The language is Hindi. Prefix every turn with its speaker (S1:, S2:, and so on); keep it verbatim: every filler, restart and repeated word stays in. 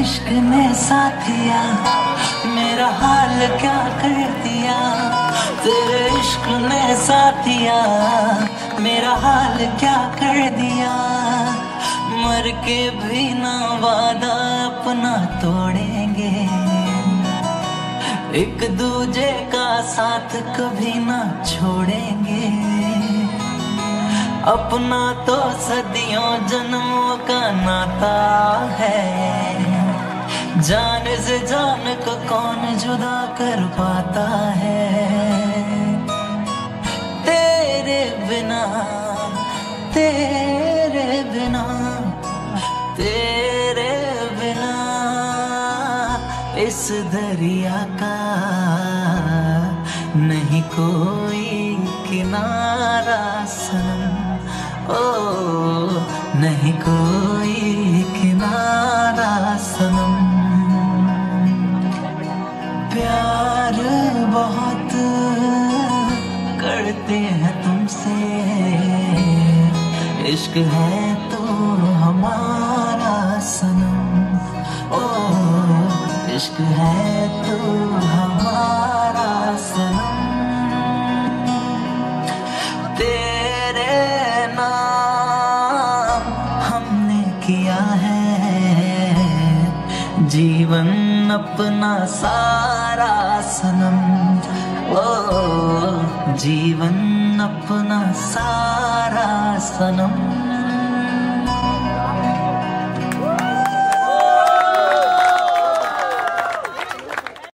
S1: इश्क ने साथिया मेरा हाल क्या कर दिया। तेरे इश्क ने साथिया मेरा हाल क्या कर दिया। मर के भी ना वादा अपना तोड़ेंगे, एक दूजे का साथ कभी ना छोड़ेंगे। अपना तो सदियों जन्मों का नाता है, जान से जान को कौन जुदा कर पाता है। तेरे बिना तेरे बिना तेरे बिना इस दरिया का नहीं कोई किनारा सनम। ओ नहीं कोई किनारा सनम। प्यार बहुत करते हैं तुमसे, इश्क है तो हमारा सनम। ओ इश्क है तो हमारा सनम। तेरे नाम हमने किया है जीवन अपना सारा सनम। ओ जीवन अपना सारा सनम।